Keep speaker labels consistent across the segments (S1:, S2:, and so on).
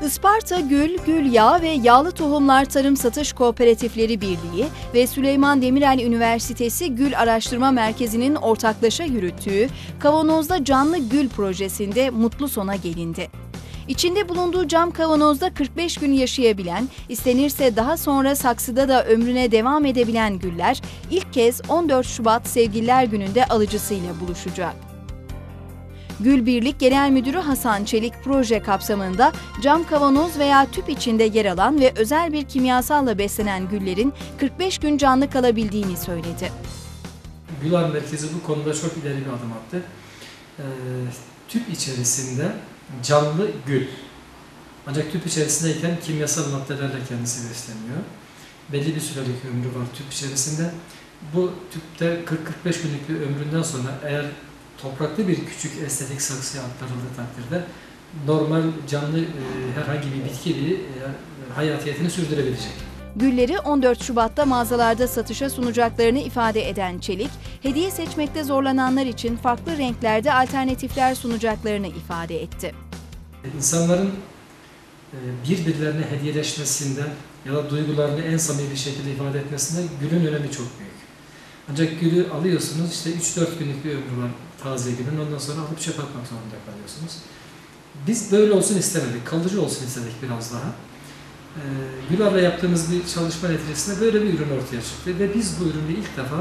S1: Isparta Gül, Gül Yağı ve Yağlı Tohumlar Tarım Satış Kooperatifleri Birliği ve Süleyman Demirel Üniversitesi Gül Araştırma Merkezi'nin ortaklaşa yürüttüğü Kavanozda Canlı Gül projesinde mutlu sona gelindi. İçinde bulunduğu cam kavanozda 45 gün yaşayabilen, istenirse daha sonra saksıda da ömrüne devam edebilen güller ilk kez 14 Şubat Sevgililer Günü'nde alıcısıyla buluşacak. Gül Birlik Genel Müdürü Hasan Çelik proje kapsamında cam kavanoz veya tüp içinde yer alan ve özel bir kimyasalla beslenen güllerin 45 gün canlı kalabildiğini söyledi.
S2: Gülar Merkezi bu konuda çok ileri bir adım attı. Tüp içerisinde canlı gül. Ancak tüp içerisindeyken kimyasal maddelerle kendisi besleniyor. Belli bir sürelik ömrü var tüp içerisinde. Bu tüpte 40-45 günlük bir ömründen sonra eğer topraklı bir küçük estetik saksıya aktarıldığı takdirde normal canlı herhangi bir bitki hayatiyetini sürdürebilecek.
S1: Gülleri 14 Şubat'ta mağazalarda satışa sunacaklarını ifade eden Çelik, hediye seçmekte zorlananlar için farklı renklerde alternatifler sunacaklarını ifade etti.
S2: İnsanların birbirlerine hediyeleşmesinde ya da duygularını en samimi bir şekilde ifade etmesinde gülün önemi çok büyük. Ancak gülü alıyorsunuz, işte 3-4 günlük bir ömrü var taze gülün, ondan sonra alıp çöp atmak zorunda kalıyorsunuz. Biz böyle olsun istemedik, kalıcı olsun istedik biraz daha. Gülar'la yaptığımız bir çalışma neticesinde böyle bir ürün ortaya çıktı ve biz bu ürünü ilk defa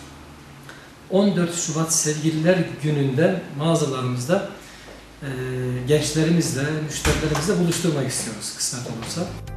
S2: 14 Şubat Sevgililer Günü'nde mağazalarımızda gençlerimizle, müşterilerimizle buluşturmak istiyoruz kısmet olursa.